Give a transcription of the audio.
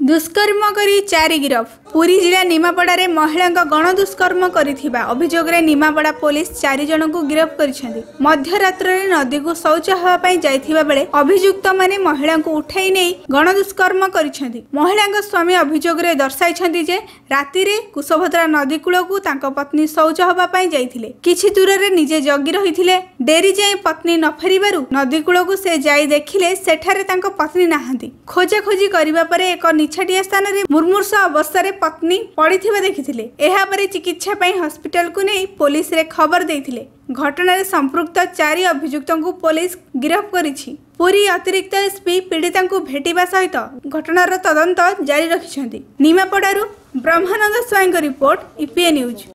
दुष्कर्म करी चारि गिरफ। पुरी जिला निमापड़ा महिला गण दुष्कर्म करिथिबा अभियोग रे निमापड़ा पुलिस 4 जन को गिरफ करिसेंती। मध्यरात्र नदी को शौच हवा पई जाइथिबा बेले अभियुक्त माने महिला को उठाई नै गण दुष्कर्म करिसेंती। महिला स्वामी अभियोग रे दर्शाइछंती जे राति रे कुशभद्रा नदी कूल को तांको पत्नी शौच हवा पई जाइथिले। किछि दूर रे निजे जगी रहिथिले। डेरी जाई पत्नी न फेरिबारु नदी कूल को से जाई देखिले सेठारे तांको पत्नी नाहंती। खोजा खोजी करिबा परे एक निछाटिया स्थान रे मुर्मूर्ष अवस्था रे पत्नी पड़िथिबा देखिथिले। एहा परे चिकित्सा पई हॉस्पिटल को नै पुलिस रे खबर देइथिले। घटना रे संपृक्त 4 अभियुक्तों को पुलिस गिरफ्त करिछि। पुरी अतिरिक्त एसपी पीड़िता को भेटिबा सहित घटनार तदंत जारी रखिछंती। निमापड़ारू Brahmanand Swain report, EPA news.